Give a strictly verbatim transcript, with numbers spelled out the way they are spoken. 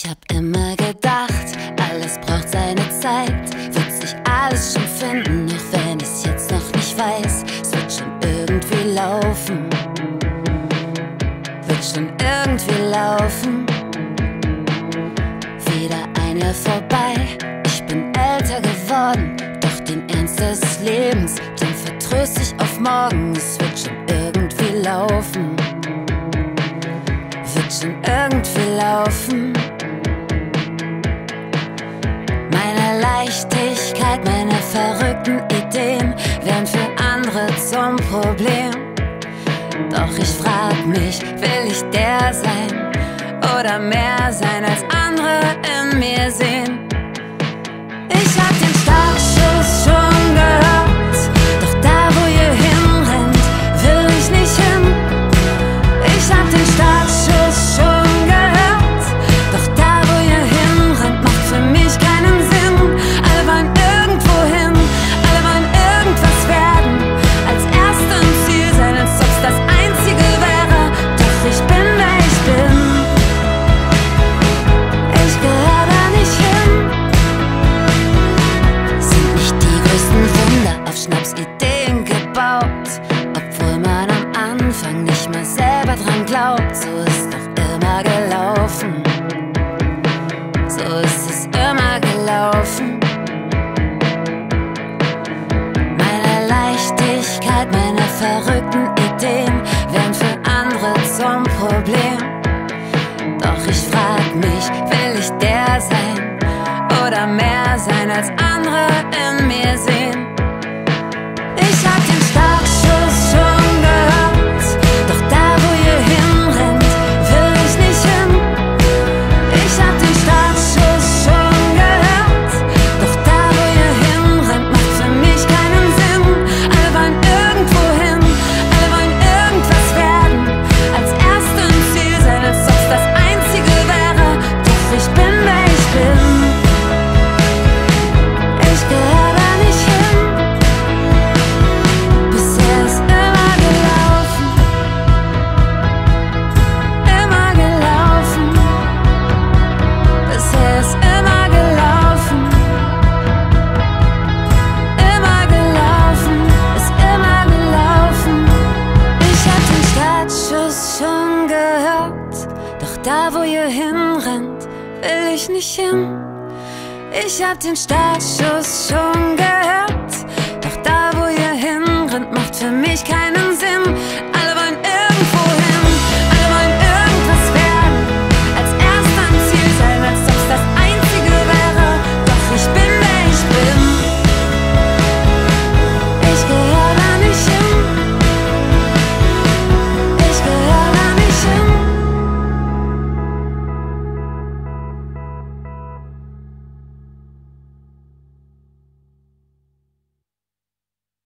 Ich hab immer gedacht, alles braucht seine Zeit. Wird sich alles schon finden, auch wenn ich's jetzt noch nicht weiß. Es wird schon irgendwie laufen, wird schon irgendwie laufen. Wieder ein Jahr vorbei, ich bin älter geworden. Doch den Ernst des Lebens, den vertröst ich auf morgen. Es wird schon irgendwie laufen, wird schon irgendwie laufen. Meine Leichtigkeit, meine verrückten Ideen werden für andere zum Problem. Doch ich frag mich, will ich der sein oder mehr sein als andere in mir sehen? Ich hab den Startschuss schon gehört, doch da wo ihr hinrennt, will ich nicht hin. Ich hab den Startschuss schon gehört, doch da wo ihr hinrennt, macht für mich keinen Sinn. Alle wollen irgendwo hin, alle wollen irgendwas werden, als Erste im Ziel sein, als ob's das Einzige wäre. Doch ich bin, wer ich bin, ich gehör da nicht hin. Sind nicht die größten Wunder auf Schnapsideen gebaut, obwohl man am Anfang nicht mal selber dran glaubt. So ist doch immer gelaufen, so ist es immer gelaufen. Meine Leichtigkeit, meine verrückten Ideen werden für andere zum Problem. Doch ich frag mich, will ich der sein oder mehr sein als andere in mir sehen? Ich hab den Startschuss schon gehört, doch da wo ihr hinrennt, will ich nicht hin. Ich hab den Startschuss schon gehört, doch da wo ihr hinrennt, macht für mich keinen Sinn. Alle wollen irgendwo hin, alle wollen irgendwas werden, als Erste im Ziel sein, als ob's das Einzige wäre. Doch ich bin, wer ich bin, ich gehör da nicht hin. Bisher ist immer gelaufen, immer gelaufen. Bisher ist immer gelaufen, immer gelaufen, ist immer gelaufen. Ich hab den Startschuss schon gehört, doch da wo ihr hinrennt, will ich nicht hin. Ich hab den Startschuss schon gehört, doch da wo ihr hinrennt, macht für mich keinen